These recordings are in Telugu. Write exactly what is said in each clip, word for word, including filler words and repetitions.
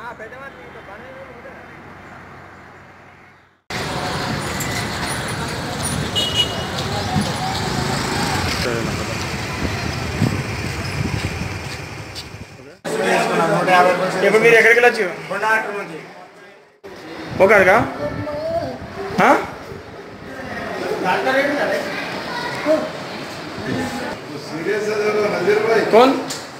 ఇప్పుడు మీరు ఎక్కడికి వెళ్ళచ్చు ఓకేగా कौन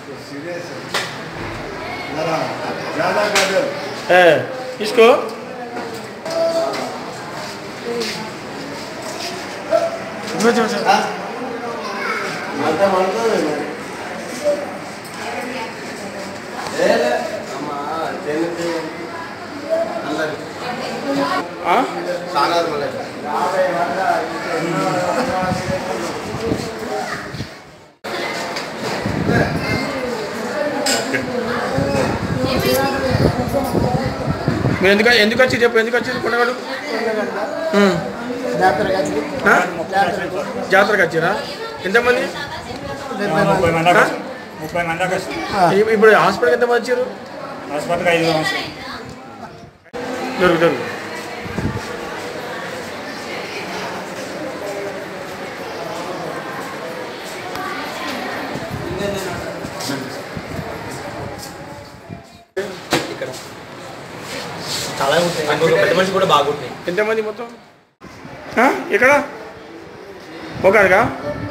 ज्यादा काजल है इसको మీరు ఎందుకు ఎందుకు వచ్చి చెప్పు ఎందుకు వచ్చి కొండగాడు జాతరకు వచ్చారా ఎంతమంది ఇప్పుడు హాస్పిటల్కి ఎంతమంది వచ్చారు హాస్పిటల్కి ఐదు దొరుకు దొరుకు చాలా ఉంటాయి పెద్ద మనిషి కూడా బాగుంటాయి ఎంతమంది మొత్తం ఇక్కడ ఓకేగా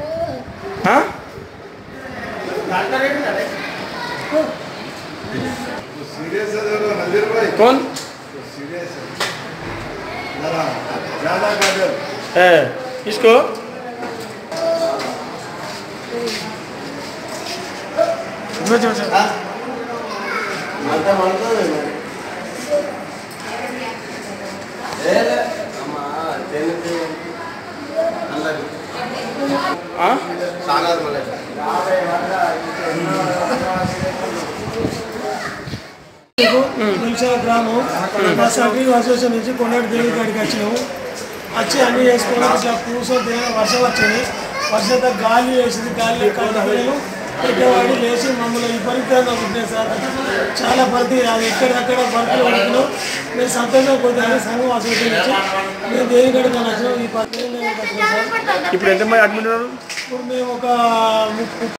कौन ज्यादा काजल है इसको గ్రామం మా సర్వీస్ అసోసియేషన్ నుంచి కొండటి దేవి కాడికి వచ్చినాము వచ్చి అన్నీ వేసుకోవడం ఇట్లా పూస వర్షం వచ్చింది వర్షంతో గాలి వేసింది గాలి కళ్ళు పెట్టేవాడు లేచి మమ్మల్ని విపరీతంగా ఉంటున్నాయి సార్ చాలా పరిధి అది ఎక్కడెక్కడ బర్త్లు పడుతున్నాం మేము సంతోషం కొద్దిగా సంఘం అసోసియేషన్ నుంచి మేము దేవి కాడికి వచ్చినాం ఈ పద్ధతి ఇప్పుడు ఎంతమంది అడ్మిట్ ఇప్పుడు మేము ఒక